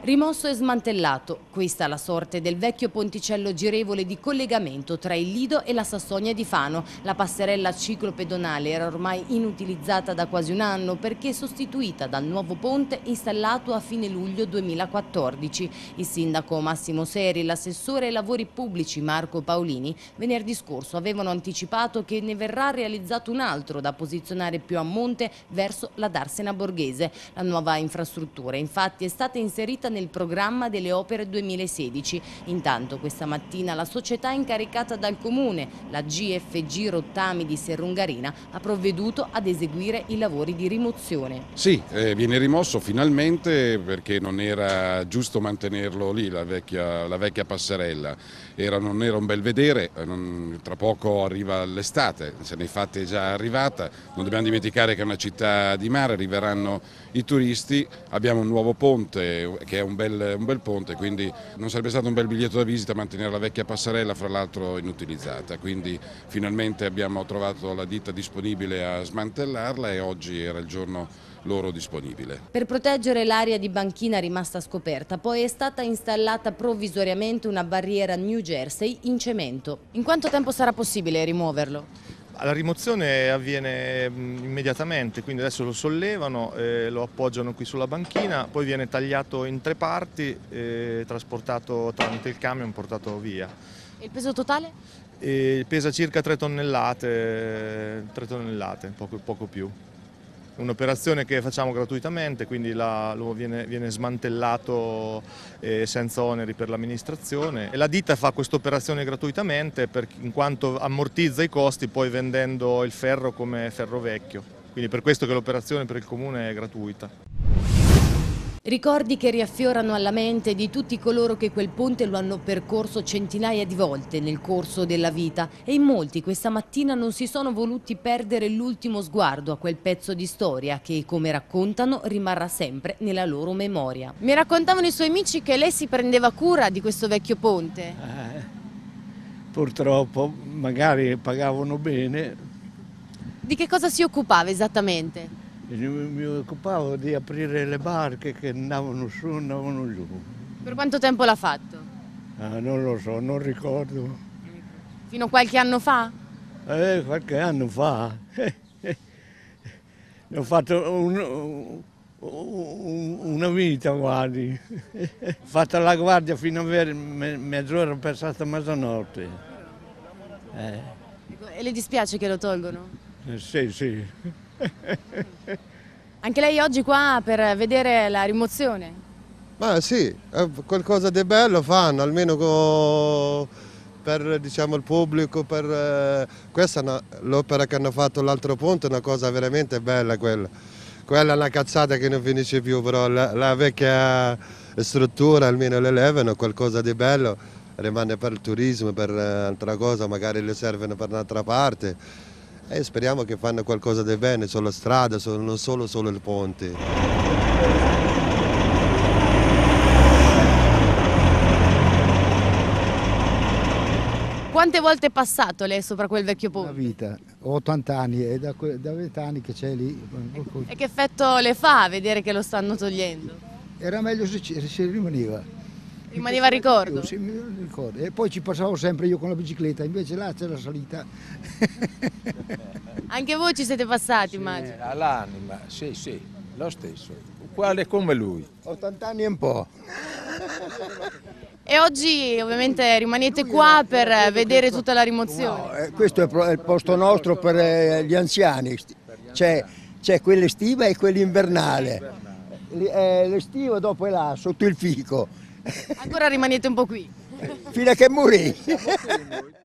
Rimosso e smantellato, questa è la sorte del vecchio ponticello girevole di collegamento tra il Lido e la Sassonia di Fano. La passerella ciclopedonale era ormai inutilizzata da quasi un anno perché sostituita dal nuovo ponte installato a fine luglio 2014. Il sindaco Massimo Seri e l'assessore ai lavori pubblici Marco Paolini venerdì scorso avevano anticipato che ne verrà realizzato un altro da posizionare più a monte verso la Darsena Borghese. La nuova infrastruttura infatti è stata inserita nel programma delle opere 2016. Intanto questa mattina la società incaricata dal comune, la GFG Rottami di Serrungarina, ha provveduto ad eseguire i lavori di rimozione. Sì, viene rimosso finalmente perché non era giusto mantenerlo lì, la vecchia passerella. Non era un bel vedere, tra poco arriva l'estate, se nei fatti è già arrivata, non dobbiamo dimenticare che è una città di mare, arriveranno i turisti, abbiamo un nuovo ponte che è un bel ponte, quindi non sarebbe stato un bel biglietto da visita mantenere la vecchia passerella, fra l'altro inutilizzata, quindi finalmente abbiamo trovato la ditta disponibile a smantellarla e oggi era il giorno loro disponibile. Per proteggere l'area di banchina rimasta scoperta, poi è stata installata provvisoriamente una barriera New Jersey in cemento. In quanto tempo sarà possibile rimuoverlo? La rimozione avviene immediatamente, quindi adesso lo sollevano, lo appoggiano qui sulla banchina, poi viene tagliato in 3 parti e trasportato tramite il camion, portato via. E il peso totale? Pesa circa 3 tonnellate, poco più. Un'operazione che facciamo gratuitamente, quindi viene smantellato senza oneri per l'amministrazione e la ditta fa questa operazione gratuitamente in quanto ammortizza i costi poi vendendo il ferro come ferro vecchio, quindi per questo che l'operazione per il comune è gratuita. Ricordi che riaffiorano alla mente di tutti coloro che quel ponte lo hanno percorso centinaia di volte nel corso della vita e in molti questa mattina non si sono voluti perdere l'ultimo sguardo a quel pezzo di storia che, come raccontano, rimarrà sempre nella loro memoria. Mi raccontavano i suoi amici che lei si prendeva cura di questo vecchio ponte. Purtroppo magari pagavano bene. Di che cosa si occupava esattamente? Mi occupavo di aprire le barche che andavano su e andavano giù. Per quanto tempo l'ha fatto? Non lo so, non ricordo. Fino a qualche anno fa? Qualche anno fa. Ne ho fatto una vita, guardi. Ho fatto la guardia fino a mezz'ora passata mezzanotte. E le dispiace che lo tolgono? Sì, sì. Anche lei oggi qua per vedere la rimozione? Ma sì, qualcosa di bello fanno, almeno per diciamo, il pubblico, questa è l'opera che hanno fatto l'altro ponte, è una cosa veramente bella quella. Quella è una cazzata che non finisce più, però la vecchia struttura almeno le levano, qualcosa di bello, rimane per il turismo, per altra cosa, magari le servono per un'altra parte. E speriamo che fanno qualcosa di bene sulla strada, non solo il ponte. Quante volte è passato lei sopra quel vecchio ponte? Una vita, ho 80 anni e da 20 anni che c'è lì. E che effetto le fa vedere che lo stanno togliendo? Era meglio se rimaneva. Rimaneva il ricordo? Sì, mi ricordo. E poi ci passavo sempre io con la bicicletta, invece là c'è la salita. Anche voi ci siete passati, immagino? All'anima, sì, lo stesso, uguale come lui. 80 anni e un po'. E oggi ovviamente rimanete qua per vedere tutta la rimozione? No, questo è il posto nostro per gli anziani. C'è quella estiva e quella invernale. L'estiva dopo è là, sotto il fico. Ancora rimanete un po' qui? Fino a che morì.